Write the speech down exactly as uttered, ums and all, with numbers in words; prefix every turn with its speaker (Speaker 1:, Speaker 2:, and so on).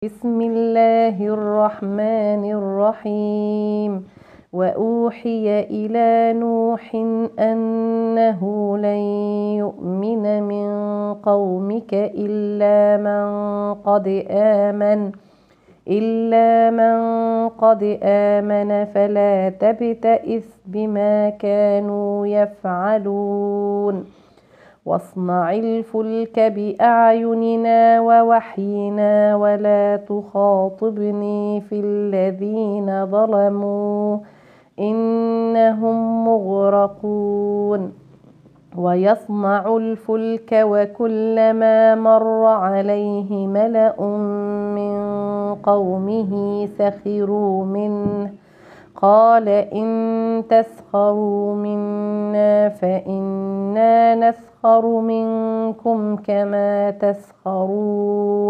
Speaker 1: بسم الله الرحمن الرحيم وأوحي إلى نوح أنه لن يؤمن من قومك إلا من قد آمن إلا من قد آمن فلا تبتئس بما كانوا يفعلون واصنع الفلك بأعيننا ووحينا ولا تخاطبني في الذين ظلموا إنهم مغرقون ويصنع الفلك وكلما مر عليه ملأ من قومه سخروا منه قال إن تسخروا منا فإنا نسخر منكم كما تسخرون